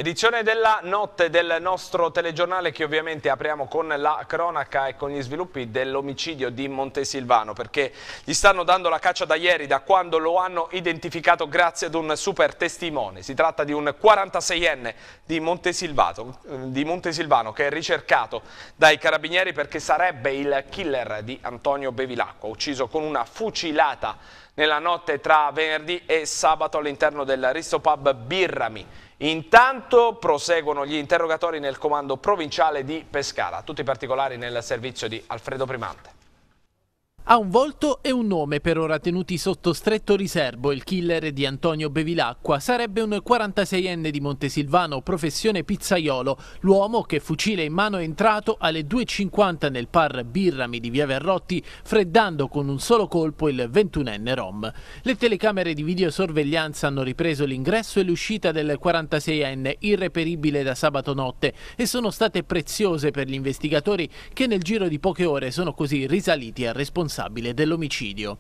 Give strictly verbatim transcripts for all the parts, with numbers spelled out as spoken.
Edizione della notte del nostro telegiornale che ovviamente apriamo con la cronaca e con gli sviluppi dell'omicidio di Montesilvano, perché gli stanno dando la caccia da ieri, da quando lo hanno identificato grazie ad un super testimone. Si tratta di un quarantaseienne di Montesilvano, di Montesilvano che è ricercato dai carabinieri perché sarebbe il killer di Antonio Bevilacqua, ucciso con una fucilata nella notte tra venerdì e sabato all'interno del Ristopub Birrami. Intanto proseguono gli interrogatori nel comando provinciale di Pescara. Tutti i particolari nel servizio di Alfredo Primante. Ha un volto e un nome per ora tenuti sotto stretto riservo. Il killer di Antonio Bevilacqua sarebbe un quarantaseienne di Montesilvano, professione pizzaiolo. L'uomo che fucile in mano è entrato alle due e cinquanta nel par Birrami di via Verrotti, freddando con un solo colpo il ventunenne rom. Le telecamere di videosorveglianza hanno ripreso l'ingresso e l'uscita del quarantaseienne, irreperibile da sabato notte, e sono state preziose per gli investigatori che nel giro di poche ore sono così risaliti al responsabile dell'omicidio.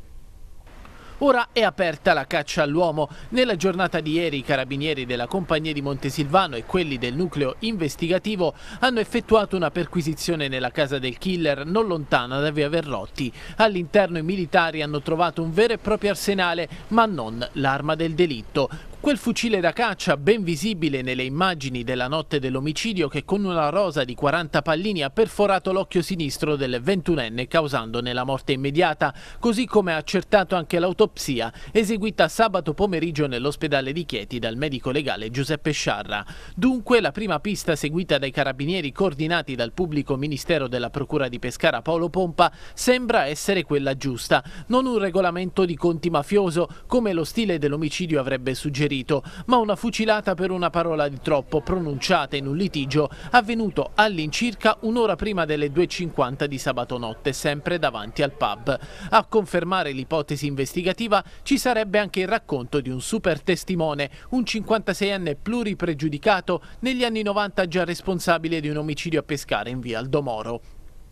Ora è aperta la caccia all'uomo. Nella giornata di ieri i carabinieri della compagnia di Montesilvano e quelli del nucleo investigativo hanno effettuato una perquisizione nella casa del killer non lontana da via Verrotti. All'interno i militari hanno trovato un vero e proprio arsenale, ma non l'arma del delitto. Quel fucile da caccia ben visibile nelle immagini della notte dell'omicidio che con una rosa di quaranta pallini ha perforato l'occhio sinistro del ventunenne causandone la morte immediata, così come ha accertato anche l'autopsia eseguita sabato pomeriggio nell'ospedale di Chieti dal medico legale Giuseppe Sciarra. Dunque la prima pista seguita dai carabinieri coordinati dal pubblico ministero della procura di Pescara Paolo Pompa sembra essere quella giusta, non un regolamento di conti mafioso come lo stile dell'omicidio avrebbe suggerito, ma una fucilata per una parola di troppo pronunciata in un litigio avvenuto all'incirca un'ora prima delle due e cinquanta di sabato notte, sempre davanti al pub. A confermare l'ipotesi investigativa ci sarebbe anche il racconto di un super testimone, un cinquantaseienne pluripregiudicato, negli anni novanta già responsabile di un omicidio a Pescara in via Aldomoro.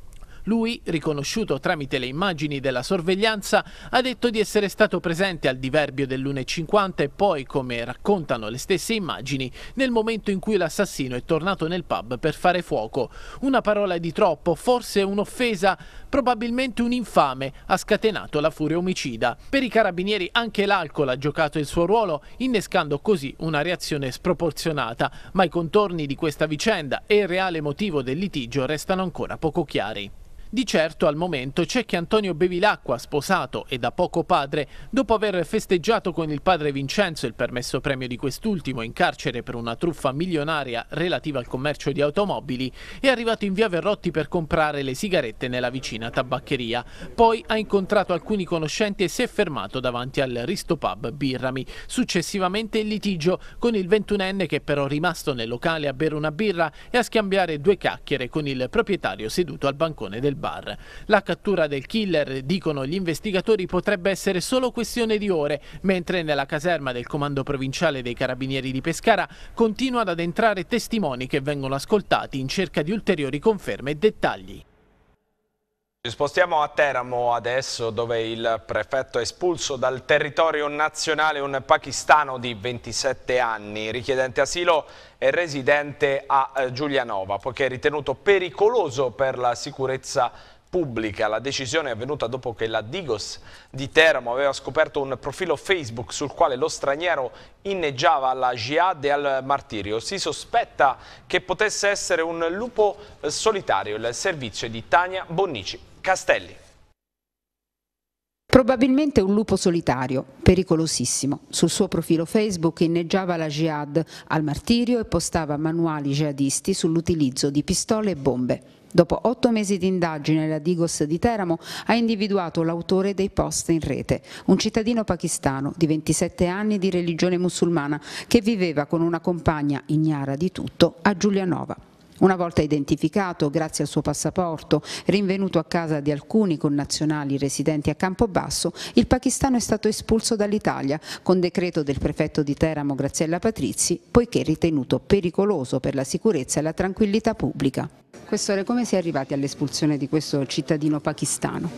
Lui, riconosciuto tramite le immagini della sorveglianza, ha detto di essere stato presente al diverbio dell'una e cinquanta e poi, come raccontano le stesse immagini, nel momento in cui l'assassino è tornato nel pub per fare fuoco. Una parola di troppo, forse un'offesa, probabilmente un infame, ha scatenato la furia omicida. Per i carabinieri anche l'alcol ha giocato il suo ruolo, innescando così una reazione sproporzionata, ma i contorni di questa vicenda e il reale motivo del litigio restano ancora poco chiari. Di certo al momento c'è che Antonio Bevilacqua, sposato e da poco padre, dopo aver festeggiato con il padre Vincenzo il permesso premio di quest'ultimo in carcere per una truffa milionaria relativa al commercio di automobili, è arrivato in via Verrotti per comprare le sigarette nella vicina tabaccheria. Poi ha incontrato alcuni conoscenti e si è fermato davanti al Ristopub Birrami. Successivamente il litigio con il ventunenne che però è rimasto nel locale a bere una birra e a scambiare due chiacchiere con il proprietario seduto al bancone del bar. La cattura del killer, dicono gli investigatori, potrebbe essere solo questione di ore, mentre nella caserma del comando provinciale dei carabinieri di Pescara continua ad entrare testimoni che vengono ascoltati in cerca di ulteriori conferme e dettagli. Ci spostiamo a Teramo adesso, dove il prefetto ha espulso dal territorio nazionale un pakistano di ventisette anni, richiedente asilo e residente a Giulianova, poiché è ritenuto pericoloso per la sicurezza pubblica. La decisione è avvenuta dopo che la Digos di Teramo aveva scoperto un profilo Facebook sul quale lo straniero inneggiava alla jihad e al martirio. Si sospetta che potesse essere un lupo solitario. Il servizio di Tania Bonnici Castelli. Probabilmente un lupo solitario, pericolosissimo. Sul suo profilo Facebook inneggiava la jihad al martirio e postava manuali jihadisti sull'utilizzo di pistole e bombe. Dopo otto mesi di indagine, la Digos di Teramo ha individuato l'autore dei post in rete, un cittadino pakistano di ventisette anni di religione musulmana che viveva con una compagna ignara di tutto a Giulianova. Una volta identificato, grazie al suo passaporto, rinvenuto a casa di alcuni connazionali residenti a Campobasso, il pakistano è stato espulso dall'Italia con decreto del prefetto di Teramo Graziella Patrizzi, poiché ritenuto pericoloso per la sicurezza e la tranquillità pubblica. Questore, come si è arrivati all'espulsione di questo cittadino pakistano?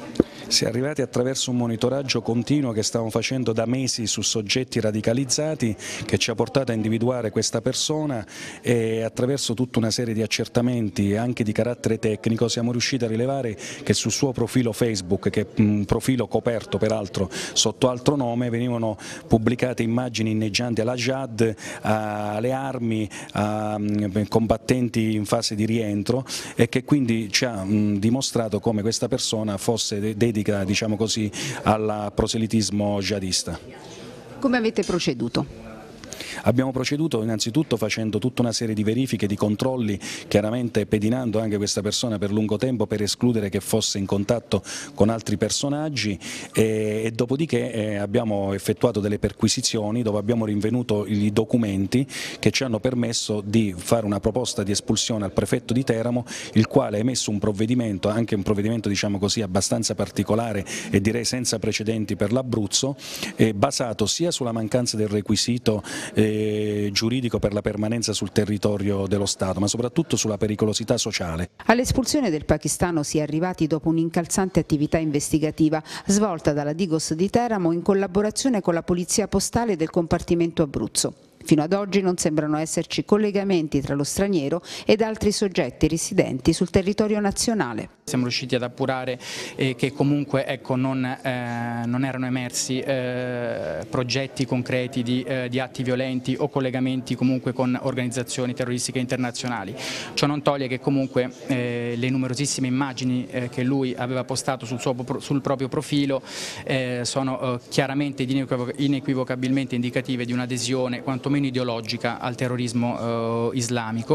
Si è arrivati attraverso un monitoraggio continuo che stavamo facendo da mesi su soggetti radicalizzati, che ci ha portato a individuare questa persona, e attraverso tutta una serie di accertamenti anche di carattere tecnico siamo riusciti a rilevare che sul suo profilo Facebook, che è un profilo coperto peraltro sotto altro nome, venivano pubblicate immagini inneggianti alla jihad, alle armi, a combattenti in fase di rientro, e che quindi ci ha dimostrato come questa persona fosse dedica, diciamo così, al proselitismo jihadista. Come avete proceduto? Abbiamo proceduto innanzitutto facendo tutta una serie di verifiche, di controlli, chiaramente pedinando anche questa persona per lungo tempo per escludere che fosse in contatto con altri personaggi, e, e dopodiché eh, abbiamo effettuato delle perquisizioni dove abbiamo rinvenuto i documenti che ci hanno permesso di fare una proposta di espulsione al prefetto di Teramo, il quale ha emesso un provvedimento, anche un provvedimento diciamo così abbastanza particolare e direi senza precedenti per l'Abruzzo, eh, basato sia sulla mancanza del requisito eh, giuridico per la permanenza sul territorio dello Stato, ma soprattutto sulla pericolosità sociale. All'espulsione del pakistano si è arrivati dopo un'incalzante attività investigativa svolta dalla Digos di Teramo in collaborazione con la Polizia Postale del compartimento Abruzzo. Fino ad oggi non sembrano esserci collegamenti tra lo straniero ed altri soggetti residenti sul territorio nazionale. Siamo riusciti ad appurare eh, che comunque ecco, non, eh, non erano emersi eh, progetti concreti di, eh, di atti violenti o collegamenti comunque con organizzazioni terroristiche internazionali. Ciò non toglie che comunque eh, le numerosissime immagini eh, che lui aveva postato sul, suo, sul proprio profilo eh, sono eh, chiaramente ed inequivocabilmente indicative di un'adesione quanto meno ideologica al terrorismo eh, islamico.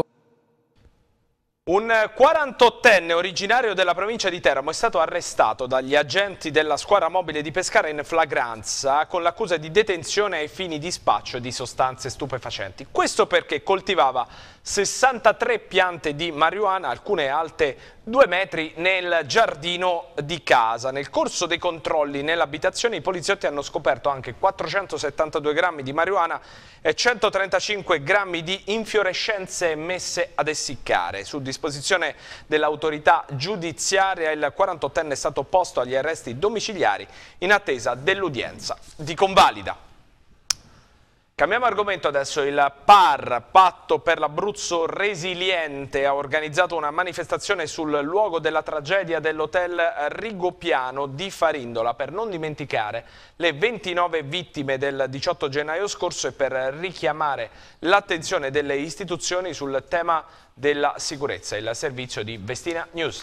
Un quarantottenne originario della provincia di Teramo è stato arrestato dagli agenti della squadra mobile di Pescara in flagranza con l'accusa di detenzione ai fini di spaccio di sostanze stupefacenti. Questo perché coltivava sessantatré piante di marijuana, alcune alte due metri, nel giardino di casa. Nel corso dei controlli nell'abitazione i poliziotti hanno scoperto anche quattrocentosettantadue grammi di marijuana e centotrentacinque grammi di infiorescenze messe ad essiccare. Su disposizione dell'autorità giudiziaria il quarantottenne è stato posto agli arresti domiciliari in attesa dell'udienza di convalida. Cambiamo argomento adesso. Il P A R, Patto per l'Abruzzo Resiliente, ha organizzato una manifestazione sul luogo della tragedia dell'hotel Rigopiano di Farindola per non dimenticare le ventinove vittime del diciotto gennaio scorso e per richiamare l'attenzione delle istituzioni sul tema della sicurezza. Il servizio di Vestina News.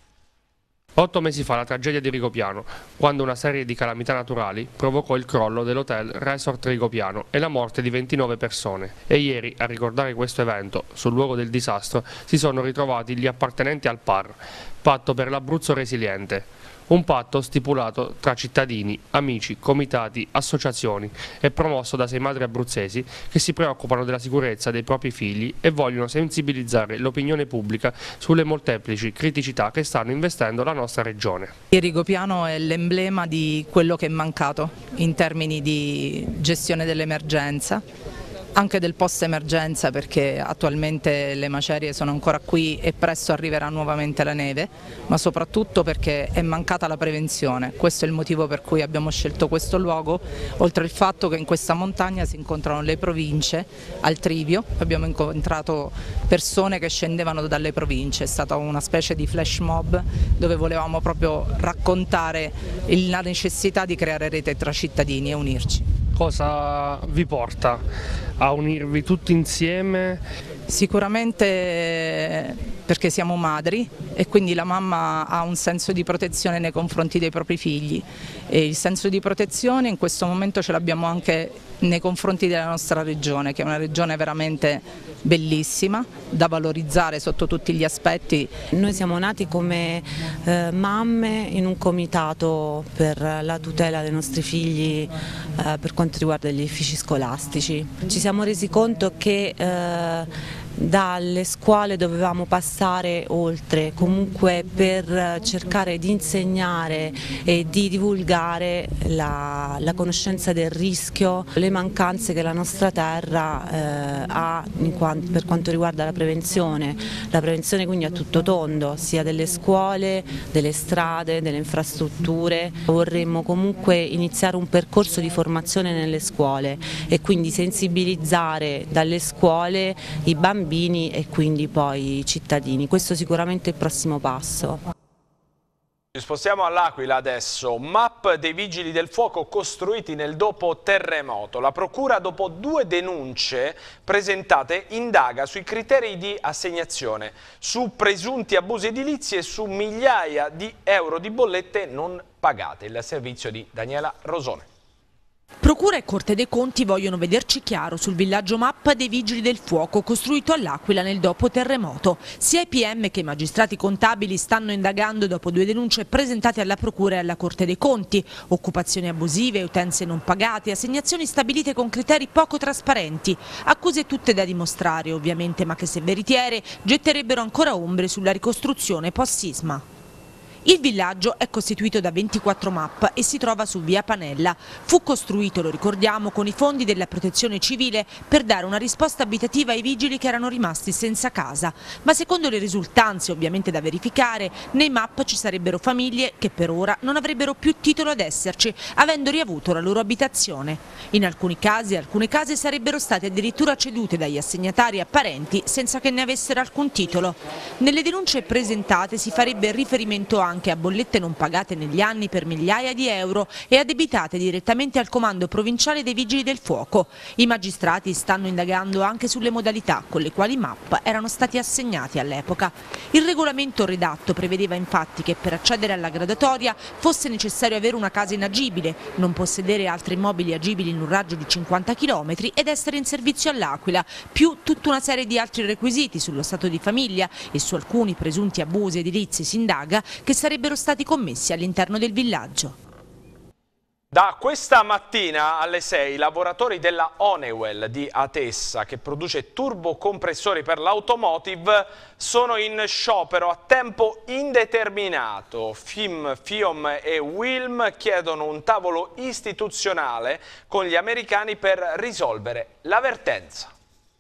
Otto mesi fa la tragedia di Rigopiano, quando una serie di calamità naturali provocò il crollo dell'hotel Resort Rigopiano e la morte di ventinove persone. E ieri, a ricordare questo evento, sul luogo del disastro, si sono ritrovati gli appartenenti al P A R, Patto per l'Abruzzo Resiliente. Un patto stipulato tra cittadini, amici, comitati, associazioni e promosso da sei madri abruzzesi che si preoccupano della sicurezza dei propri figli e vogliono sensibilizzare l'opinione pubblica sulle molteplici criticità che stanno investendo la nostra regione. Il Rigopiano è l'emblema di quello che è mancato in termini di gestione dell'emergenza, anche del post-emergenza, perché attualmente le macerie sono ancora qui e presto arriverà nuovamente la neve, ma soprattutto perché è mancata la prevenzione. Questo è il motivo per cui abbiamo scelto questo luogo, oltre al fatto che in questa montagna si incontrano le province. Al Trivio abbiamo incontrato persone che scendevano dalle province, è stata una specie di flash mob dove volevamo proprio raccontare la necessità di creare rete tra cittadini e unirci. Cosa vi porta a unirvi tutti insieme? Sicuramente perché siamo madri e quindi la mamma ha un senso di protezione nei confronti dei propri figli, e il senso di protezione in questo momento ce l'abbiamo anche nei confronti della nostra regione, che è una regione veramente bellissima, da valorizzare sotto tutti gli aspetti. Noi siamo nati come eh, mamme in un comitato per la tutela dei nostri figli eh, per quanto riguarda gli edifici scolastici. Ci siamo resi conto che eh, dalle scuole dovevamo passare oltre, comunque per cercare di insegnare e di divulgare la, la conoscenza del rischio, le mancanze che la nostra terra eh, ha in quanto, per quanto riguarda la prevenzione, la prevenzione quindi a tutto tondo, sia delle scuole, delle strade, delle infrastrutture. Vorremmo comunque iniziare un percorso di formazione nelle scuole e quindi sensibilizzare dalle scuole i bambini e quindi poi i cittadini. Questo sicuramente è il prossimo passo. Ci spostiamo all'Aquila adesso. Map dei vigili del fuoco costruiti nel dopo terremoto. La procura, dopo due denunce presentate, indaga sui criteri di assegnazione, su presunti abusi edilizi e su migliaia di euro di bollette non pagate. Il servizio di Daniela Rosone. Procura e Corte dei Conti vogliono vederci chiaro sul villaggio Map dei Vigili del Fuoco costruito all'Aquila nel dopo terremoto. Sia i P M che i magistrati contabili stanno indagando dopo due denunce presentate alla Procura e alla Corte dei Conti. Occupazioni abusive, utenze non pagate, assegnazioni stabilite con criteri poco trasparenti. Accuse tutte da dimostrare ovviamente, ma che se veritiere getterebbero ancora ombre sulla ricostruzione post-sisma. Il villaggio è costituito da ventiquattro map e si trova su via Panella. Fu costruito, lo ricordiamo, con i fondi della Protezione Civile per dare una risposta abitativa ai vigili che erano rimasti senza casa. Ma secondo le risultanze, ovviamente da verificare, nei map ci sarebbero famiglie che per ora non avrebbero più titolo ad esserci, avendo riavuto la loro abitazione. In alcuni casi, alcune case sarebbero state addirittura cedute dagli assegnatari a parenti senza che ne avessero alcun titolo. Nelle denunce presentate si farebbe riferimento anche anche a bollette non pagate negli anni per migliaia di euro e addebitate direttamente al Comando Provinciale dei Vigili del Fuoco. I magistrati stanno indagando anche sulle modalità con le quali i map erano stati assegnati all'epoca. Il regolamento redatto prevedeva infatti che per accedere alla graduatoria fosse necessario avere una casa inagibile, non possedere altri immobili agibili in un raggio di cinquanta chilometri ed essere in servizio all'Aquila, più tutta una serie di altri requisiti sullo stato di famiglia e su alcuni presunti abusi edilizi si indaga che sarebbero stati commessi all'interno del villaggio. Da questa mattina alle sei i lavoratori della Honeywell di Atessa, che produce turbocompressori per l'automotive, sono in sciopero a tempo indeterminato. F I M, FIOM e WILM chiedono un tavolo istituzionale con gli americani per risolvere la vertenza.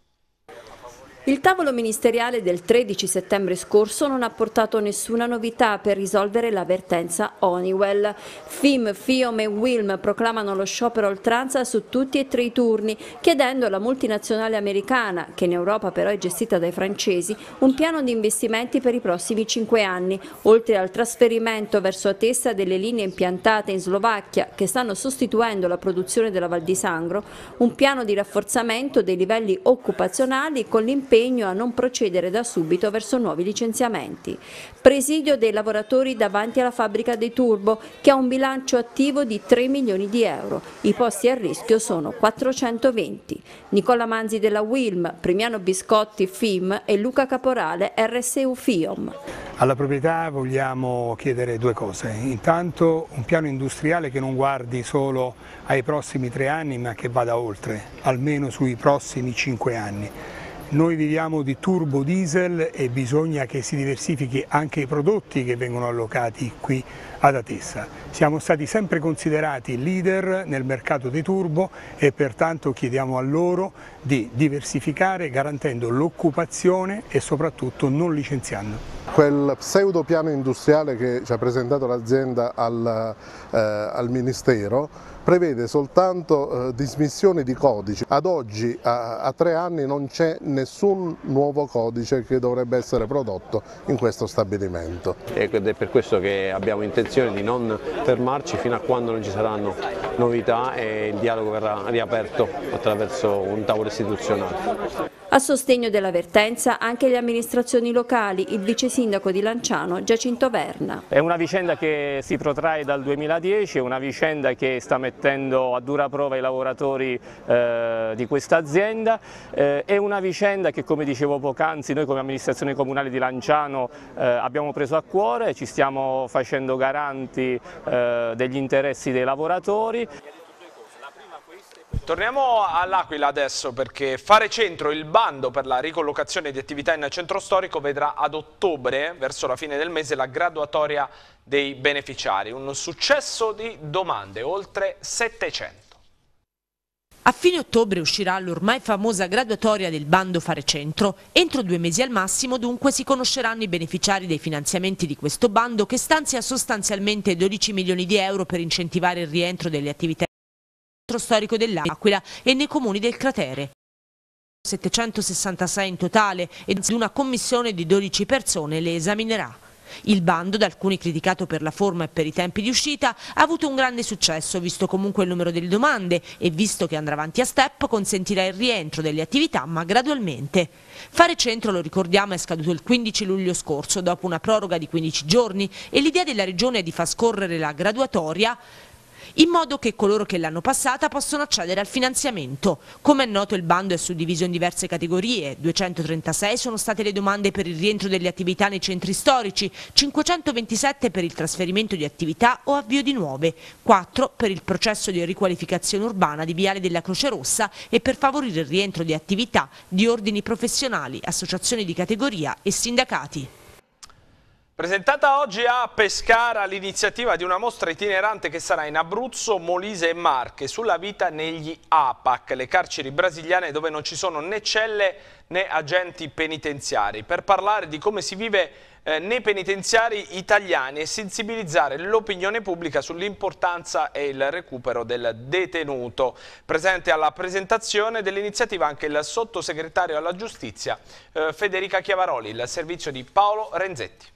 Il tavolo ministeriale del tredici settembre scorso non ha portato nessuna novità per risolvere la vertenza Honeywell. F I M, FIOM e WILM proclamano lo sciopero a oltranza su tutti e tre i turni, chiedendo alla multinazionale americana, che in Europa però è gestita dai francesi, un piano di investimenti per i prossimi cinque anni, oltre al trasferimento verso Atessa delle linee impiantate in Slovacchia che stanno sostituendo la produzione della Val di Sangro, un piano di rafforzamento dei livelli occupazionali con l'impegno a non procedere da subito verso nuovi licenziamenti. Presidio dei lavoratori davanti alla fabbrica dei Turbo, che ha un bilancio attivo di tre milioni di euro. I posti a rischio sono quattrocentoventi. Nicola Manzi della WILM, Primiano Biscotti F I M e Luca Caporale R S U FIOM. Alla proprietà vogliamo chiedere due cose. Intanto un piano industriale che non guardi solo ai prossimi tre anni ma che vada oltre, almeno sui prossimi cinque anni. Noi viviamo di turbo diesel e bisogna che si diversifichi anche i prodotti che vengono allocati qui ad Atessa. Siamo stati sempre considerati leader nel mercato dei turbo e pertanto chiediamo a loro di diversificare garantendo l'occupazione e soprattutto non licenziando. Quel pseudo piano industriale che ci ha presentato l'azienda al, eh, al Ministero prevede soltanto eh, dismissioni di codici. Ad oggi, a, a tre anni, non c'è nessun nuovo codice che dovrebbe essere prodotto in questo stabilimento. Ed è per questo che abbiamo intenzione di non fermarci fino a quando non ci saranno novità e il dialogo verrà riaperto attraverso un tavolo istituzionale. A sostegno della vertenza anche le amministrazioni locali, il vice sindaco di Lanciano Giacinto Verna. È una vicenda che si protrae dal duemiladieci, è una vicenda che sta mettendo a dura prova i lavoratori eh, di questa azienda, eh, è una vicenda che, come dicevo poc'anzi, noi come amministrazione comunale di Lanciano eh, abbiamo preso a cuore, ci stiamo facendo garanti eh, degli interessi dei lavoratori. Torniamo all'Aquila adesso, perché Fare Centro, il bando per la ricollocazione di attività in centro storico, vedrà ad ottobre, verso la fine del mese, la graduatoria dei beneficiari. Un successo di domande, oltre settecento. A fine ottobre uscirà l'ormai famosa graduatoria del bando Fare Centro. Entro due mesi al massimo, dunque, si conosceranno i beneficiari dei finanziamenti di questo bando, che stanzia sostanzialmente dodici milioni di euro per incentivare il rientro delle attività nel centro storico dell'Aquila e nei comuni del cratere. settecentosessantasei in totale, e una commissione di dodici persone le esaminerà. Il bando, da alcuni criticato per la forma e per i tempi di uscita, ha avuto un grande successo, visto comunque il numero delle domande e visto che andrà avanti a step, consentirà il rientro delle attività, ma gradualmente. Fare Centro, lo ricordiamo, è scaduto il quindici luglio scorso, dopo una proroga di quindici giorni, e l'idea della Regione è di far scorrere la graduatoria in modo che coloro che l'hanno passata possono accedere al finanziamento. Come è noto, il bando è suddiviso in diverse categorie. duecentotrentasei sono state le domande per il rientro delle attività nei centri storici, cinquecentoventisette per il trasferimento di attività o avvio di nuove, quattro per il processo di riqualificazione urbana di Viale della Croce Rossa e per favorire il rientro di attività di ordini professionali, associazioni di categoria e sindacati. Presentata oggi a Pescara l'iniziativa di una mostra itinerante che sarà in Abruzzo, Molise e Marche, sulla vita negli A P A C, le carceri brasiliane dove non ci sono né celle né agenti penitenziari, per parlare di come si vive eh, nei penitenziari italiani e sensibilizzare l'opinione pubblica sull'importanza e il recupero del detenuto. Presente alla presentazione dell'iniziativa anche il sottosegretario alla giustizia eh, Federica Chiavaroli, il servizio di Paolo Renzetti.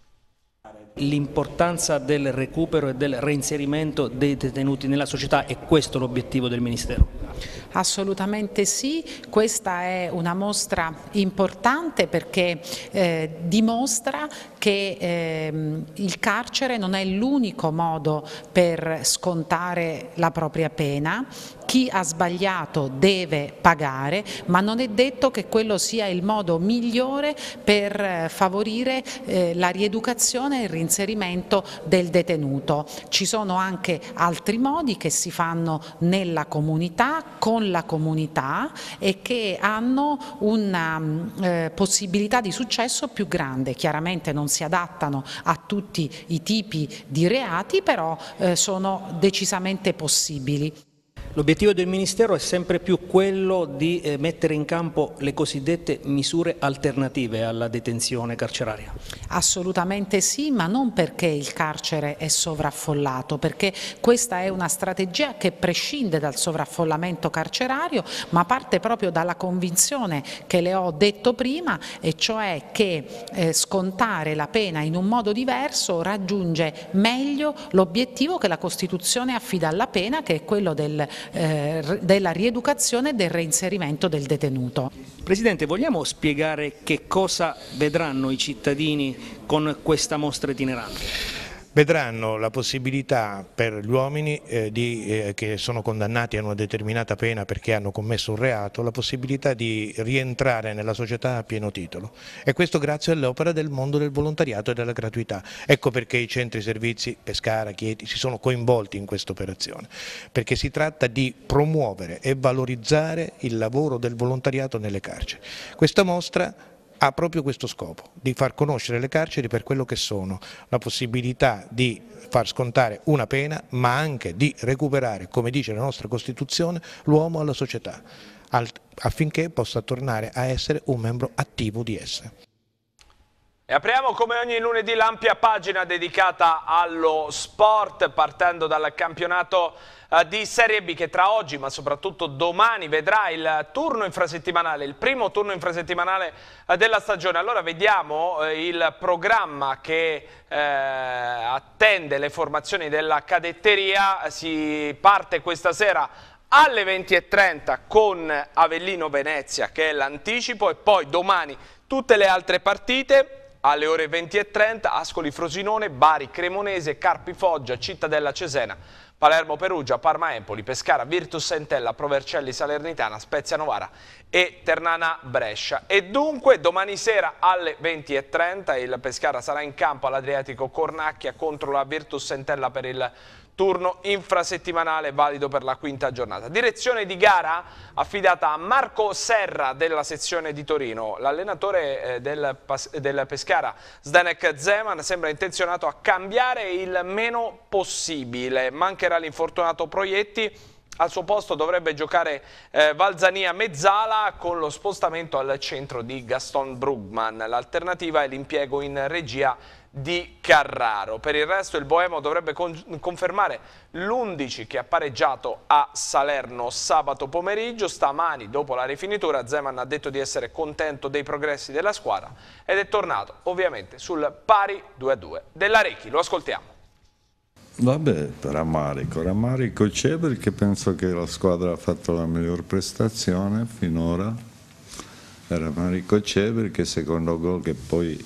L'importanza del recupero e del reinserimento dei detenuti nella società, è questo l'obiettivo del Ministero? Assolutamente sì, questa è una mostra importante perché eh, dimostra che eh, il carcere non è l'unico modo per scontare la propria pena. Chi ha sbagliato deve pagare, ma non è detto che quello sia il modo migliore per favorire eh, la rieducazione e il reinserimento del detenuto. Ci sono anche altri modi che si fanno nella comunità, con la comunità, e che hanno una eh, possibilità di successo più grande. Chiaramente non si adattano a tutti i tipi di reati, però eh, sono decisamente possibili. L'obiettivo del Ministero è sempre più quello di eh, mettere in campo le cosiddette misure alternative alla detenzione carceraria. Assolutamente sì, ma non perché il carcere è sovraffollato, perché questa è una strategia che prescinde dal sovraffollamento carcerario, ma parte proprio dalla convinzione che le ho detto prima, e cioè che eh, scontare la pena in un modo diverso raggiunge meglio l'obiettivo che la Costituzione affida alla pena, che è quello del Eh, della rieducazione e del reinserimento del detenuto. Presidente, vogliamo spiegare che cosa vedranno i cittadini con questa mostra itinerante? Vedranno la possibilità per gli uomini eh, di, eh, che sono condannati a una determinata pena perché hanno commesso un reato, la possibilità di rientrare nella società a pieno titolo, e questo grazie all'opera del mondo del volontariato e della gratuità. Ecco perché i centri servizi Pescara, Chieti si sono coinvolti in questa operazione, perché si tratta di promuovere e valorizzare il lavoro del volontariato nelle carceri. Questa mostra ha proprio questo scopo, di far conoscere le carceri per quello che sono, la possibilità di far scontare una pena, ma anche di recuperare, come dice la nostra Costituzione, l'uomo alla società, affinché possa tornare a essere un membro attivo di essa. E apriamo come ogni lunedì l'ampia pagina dedicata allo sport, partendo dal campionato di Serie B che tra oggi ma soprattutto domani vedrà il turno infrasettimanale, il primo turno infrasettimanale della stagione. Allora vediamo il programma che eh, attende le formazioni della cadetteria. Si parte questa sera alle venti e trenta con Avellino Venezia, che è l'anticipo, e poi domani tutte le altre partite. Alle ore venti e trenta Ascoli Frosinone, Bari Cremonese, Carpi Foggia, Cittadella Cesena, Palermo Perugia, Parma Empoli, Pescara Virtus Entella, Provercelli Salernitana, Spezia Novara e Ternana Brescia. E dunque domani sera alle venti e trenta il Pescara sarà in campo all'Adriatico Cornacchia contro la Virtus Entella per il turno infrasettimanale valido per la quinta giornata. Direzione di gara affidata a Marco Serra della sezione di Torino. L'allenatore del, del Pescara, Zdenek Zeman, sembra intenzionato a cambiare il meno possibile. Mancherà l'infortunato Proietti. Al suo posto dovrebbe giocare eh, Valzania Mezzala con lo spostamento al centro di Gaston Brugman. L'alternativa è l'impiego in regia di Carraro. Per il resto il Boemo dovrebbe con confermare l'undici che ha pareggiato a Salerno sabato pomeriggio. Stamani, dopo la rifinitura, Zeman ha detto di essere contento dei progressi della squadra ed è tornato ovviamente sul pari due a due dell'Arechi. Lo ascoltiamo. Vabbè, rammarico, rammarico c'è perché penso che la squadra ha fatto la miglior prestazione finora. Rammarico c'è perché secondo gol che poi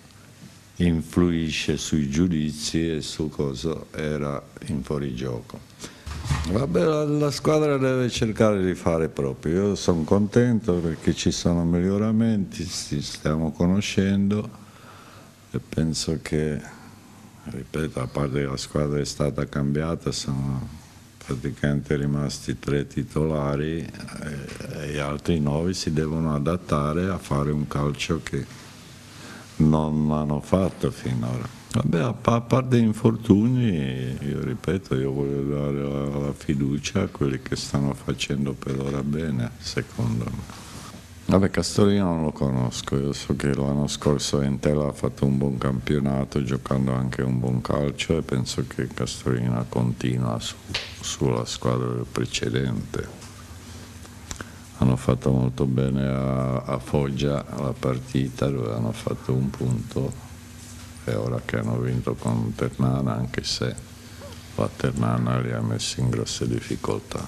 influisce sui giudizi e su cosa era in fuorigioco. Vabbè, la, la squadra deve cercare di fare proprio. Io sono contento perché ci sono miglioramenti, ci stiamo conoscendo e penso che, ripeto, a parte che la squadra è stata cambiata, sono praticamente rimasti tre titolari e, e gli altri nove si devono adattare a fare un calcio che non hanno fatto finora. Vabbè, a parte infortuni, io ripeto, io voglio dare la, la fiducia a quelli che stanno facendo per ora bene, secondo me. Vabbè, Castorino non lo conosco, io so che l'anno scorso Entella ha fatto un buon campionato, giocando anche un buon calcio e penso che Castorino continua su, sulla squadra precedente. Hanno fatto molto bene a, a Foggia la partita dove hanno fatto un punto e ora che hanno vinto con Ternana, anche se la Ternana li ha messi in grosse difficoltà.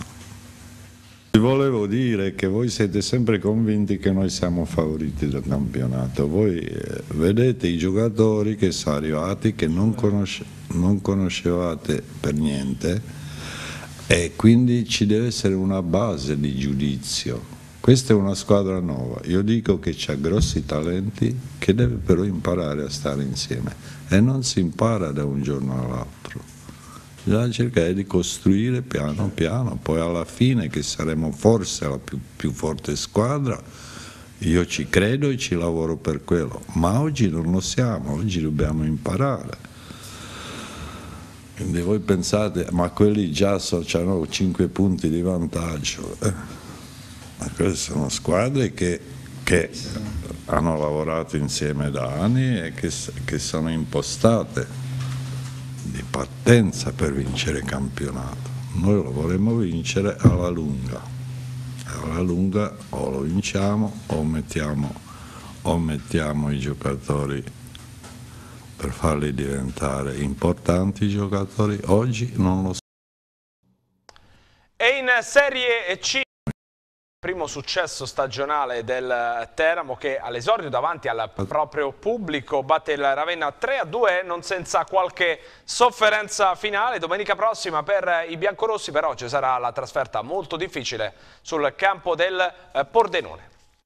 Vi volevo dire che voi siete sempre convinti che noi siamo favoriti del campionato. Voi eh, vedete i giocatori che sono arrivati che non, conosce, non conoscevate per niente. E quindi ci deve essere una base di giudizio. Questa è una squadra nuova, io dico che c'ha grossi talenti che deve però imparare a stare insieme e non si impara da un giorno all'altro. Bisogna cercare di costruire piano piano, poi alla fine che saremo forse la più, più forte squadra, io ci credo e ci lavoro per quello, ma oggi non lo siamo, oggi dobbiamo imparare. Quindi voi pensate, ma quelli già so, hanno cinque punti di vantaggio, eh. ma queste sono squadre che, che hanno lavorato insieme da anni e che, che sono impostate di partenza per vincere il campionato. Noi lo vorremmo vincere alla lunga, alla lunga o lo vinciamo o mettiamo, o mettiamo i giocatori per farli diventare importanti i giocatori. Oggi non lo so. E in Serie C, primo successo stagionale del Teramo che all'esordio davanti al proprio pubblico batte il Ravenna tre a due, non senza qualche sofferenza finale. Domenica prossima per i biancorossi però ci sarà la trasferta molto difficile sul campo del Pordenone.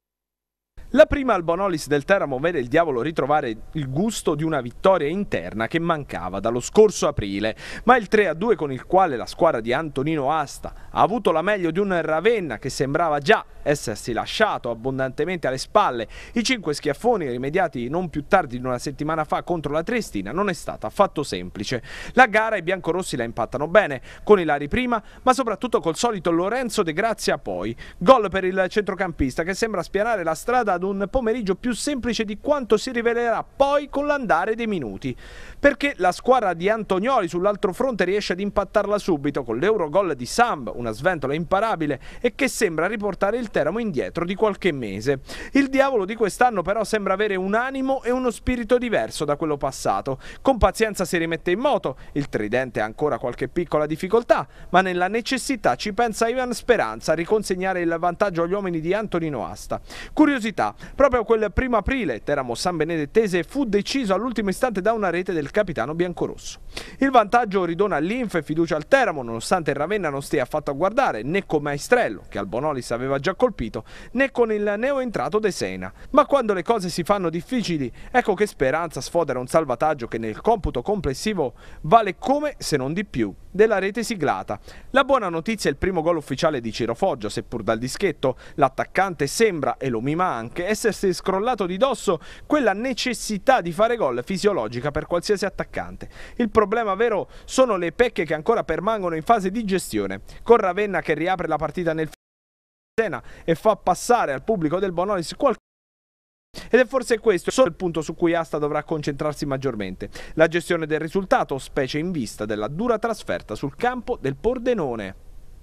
La prima al Bonolis del Teramo vede il Diavolo ritrovare il gusto di una vittoria interna che mancava dallo scorso aprile, ma il tre a due con il quale la squadra di Antonino Asta ha avuto la meglio di un Ravenna che sembrava già essersi lasciato abbondantemente alle spalle i cinque schiaffoni rimediati non più tardi di una settimana fa contro la Triestina non è stata affatto semplice. La gara i biancorossi la impattano bene, con Ilari prima, ma soprattutto col solito Lorenzo De Grazia poi. Gol per il centrocampista che sembra spianare la strada ad un pomeriggio più semplice di quanto si rivelerà poi con l'andare dei minuti, perché la squadra di Antonioli sull'altro fronte riesce ad impattarla subito con l'Eurogol di Samb, una sventola imparabile e che sembra riportare il Teramo indietro di qualche mese. Il Diavolo di quest'anno però sembra avere un animo e uno spirito diverso da quello passato. Con pazienza si rimette in moto, il tridente ha ancora qualche piccola difficoltà, ma nella necessità ci pensa Ivan Speranza a riconsegnare il vantaggio agli uomini di Antonino Asta. Curiosità verità. Proprio quel primo aprile Teramo San Benedettese fu deciso all'ultimo istante da una rete del capitano biancorosso. Il vantaggio ridona linfa e fiducia al Teramo, nonostante il Ravenna non stia affatto a guardare né con Maestrello, che al Bonolis aveva già colpito, né con il neoentrato De Sena. Ma quando le cose si fanno difficili, ecco che Speranza sfodera un salvataggio che nel computo complessivo vale come, se non di più, della rete siglata. La buona notizia è il primo gol ufficiale di Ciro Foggia, seppur dal dischetto. L'attaccante sembra, e lo mima anche, essersi scrollato di dosso quella necessità di fare gol fisiologica per qualsiasi attaccante. Il problema vero sono le pecche che ancora permangono in fase di gestione, con Ravenna che riapre la partita nel Cena e fa passare al pubblico del Bonolis qualcosa. Ed è forse questo solo il punto su cui Asta dovrà concentrarsi maggiormente: la gestione del risultato, specie in vista della dura trasferta sul campo del Pordenone.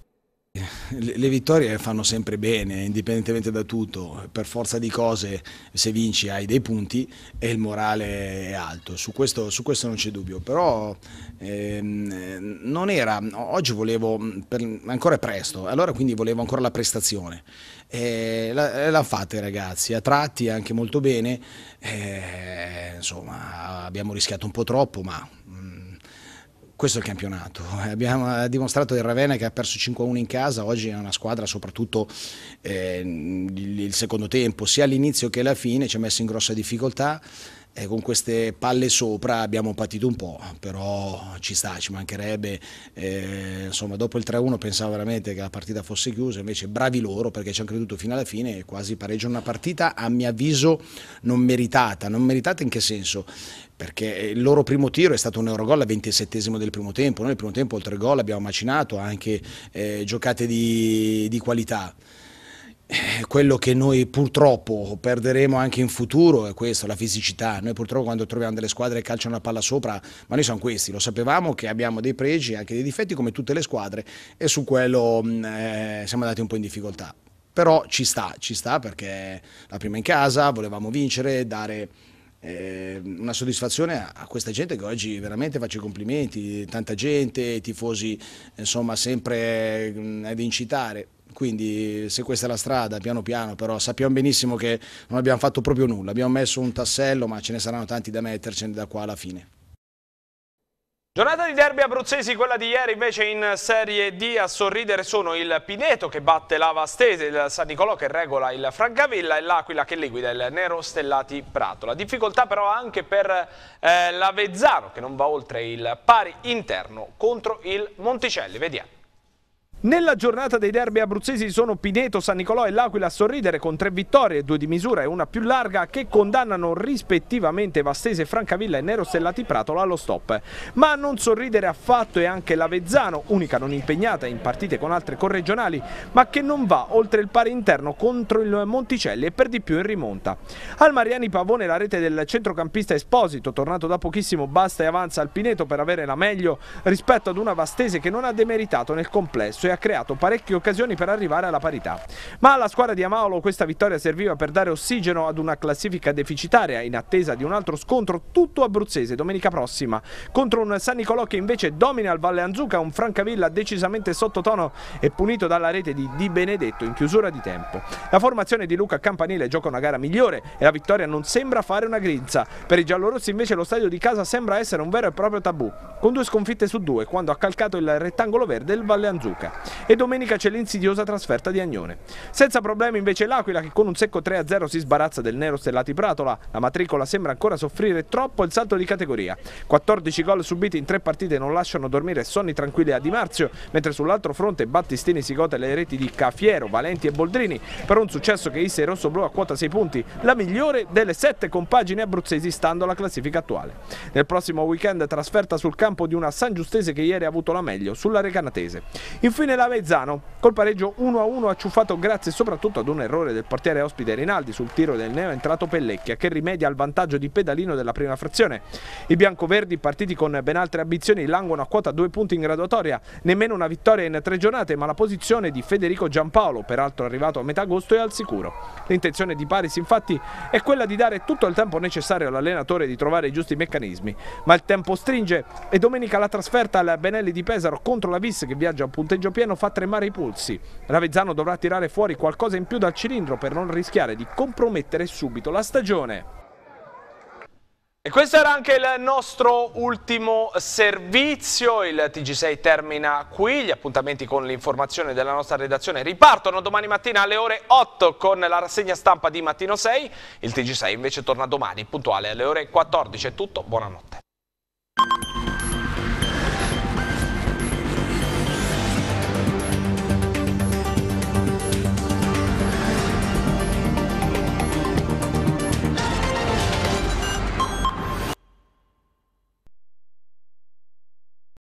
Le vittorie fanno sempre bene, indipendentemente da tutto. Per forza di cose, se vinci hai dei punti e il morale è alto, su questo, su questo non c'è dubbio. Però ehm, non era, oggi volevo, per, ancora è presto, allora quindi volevo ancora la prestazione. E l'hanno fatta i ragazzi, a tratti anche molto bene, e, insomma abbiamo rischiato un po' troppo, ma questo è il campionato. Abbiamo dimostrato il Ravenna che ha perso cinque a uno in casa, oggi è una squadra, soprattutto eh, il secondo tempo, sia all'inizio che alla fine ci ha messo in grossa difficoltà. E con queste palle sopra abbiamo patito un po', però ci sta, ci mancherebbe. Eh, insomma, dopo il tre a uno pensavo veramente che la partita fosse chiusa, invece bravi loro perché ci hanno creduto fino alla fine e quasi pareggiano una partita a mio avviso non meritata. Non meritata in che senso? Perché il loro primo tiro è stato un Eurogol al ventisettesimo del primo tempo, noi nel primo tempo oltre il gol abbiamo macinato anche eh, giocate di, di qualità. Quello che noi purtroppo perderemo anche in futuro è questo, la fisicità. Noi purtroppo quando troviamo delle squadre che calciano la palla sopra, ma noi siamo questi, lo sapevamo che abbiamo dei pregi e anche dei difetti come tutte le squadre e su quello eh, siamo andati un po' in difficoltà. Però ci sta, ci sta perché la prima in casa, volevamo vincere, dare eh, una soddisfazione a, a questa gente che oggi veramente faccio i complimenti, tanta gente, tifosi insomma sempre eh, ad incitare. Quindi se questa è la strada, piano piano, però sappiamo benissimo che non abbiamo fatto proprio nulla, abbiamo messo un tassello ma ce ne saranno tanti da mettercene da qua alla fine. Giornata di derby abruzzesi, quella di ieri invece in Serie D. A sorridere sono il Pineto che batte l'Avastese, il San Nicolò che regola il Francavilla e l'Aquila che liquida il Nero Stellati Prato. La difficoltà però anche per eh, l'Avezzano che non va oltre il pari interno contro il Monticelli. Vediamo. Nella giornata dei derby abruzzesi sono Pineto, San Nicolò e l'Aquila a sorridere con tre vittorie, due di misura e una più larga, che condannano rispettivamente Vastese, Francavilla e Nero Stellati Pratola allo stop. Ma a non sorridere affatto è anche l'Avezzano, unica non impegnata in partite con altre corregionali, ma che non va oltre il pari interno contro il Monticelli e per di più in rimonta. Al Mariani Pavone la rete del centrocampista Esposito, tornato da pochissimo, basta e avanza al Pineto per avere la meglio rispetto ad una Vastese che non ha demeritato nel complesso e ha creato parecchie occasioni per arrivare alla parità. Ma alla squadra di Amaolo questa vittoria serviva per dare ossigeno ad una classifica deficitaria in attesa di un altro scontro tutto abruzzese domenica prossima contro un San Nicolò che invece domina il Valle Anzuca, un Francavilla decisamente sottotono e punito dalla rete di Di Benedetto in chiusura di tempo. La formazione di Luca Campanile gioca una gara migliore e la vittoria non sembra fare una grinza. Per i giallorossi invece lo stadio di casa sembra essere un vero e proprio tabù, con due sconfitte su due quando ha calcato il rettangolo verde del Valle Anzuca. E domenica c'è l'insidiosa trasferta di Agnone. Senza problemi invece l'Aquila che con un secco tre a zero si sbarazza del Nero Stellati Pratola. La matricola sembra ancora soffrire troppo il salto di categoria. quattordici gol subiti in tre partite non lasciano dormire sonni tranquilli a Di Marzio, mentre sull'altro fronte Battistini si gode le reti di Cafiero, Valenti e Boldrini per un successo che issa i rossoblù a quota sei punti, la migliore delle sette compagini abruzzesi stando alla classifica attuale. Nel prossimo weekend trasferta sul campo di una San Giustese che ieri ha avuto la meglio sulla Recanatese. Infine l'Avezzano col pareggio uno a uno acciuffato grazie soprattutto ad un errore del portiere ospite Rinaldi sul tiro del neo entrato Pellecchia che rimedia al vantaggio di pedalino della prima frazione. I biancoverdi, partiti con ben altre ambizioni, languono a quota due punti in graduatoria, nemmeno una vittoria in tre giornate, ma la posizione di Federico Giampaolo, peraltro arrivato a metà agosto, è al sicuro. L'intenzione di Paris infatti è quella di dare tutto il tempo necessario all'allenatore di trovare i giusti meccanismi, ma il tempo stringe e domenica la trasferta al Benelli di Pesaro contro la Vis che viaggia a un punteggio pieno fa tremare i polsi. Ravezzano dovrà tirare fuori qualcosa in più dal cilindro per non rischiare di compromettere subito la stagione. E questo era anche il nostro ultimo servizio, il T G sei termina qui, gli appuntamenti con l'informazione della nostra redazione ripartono domani mattina alle ore otto con la rassegna stampa di Mattino sei, il T G sei invece torna domani puntuale alle ore quattordici, è tutto, buonanotte.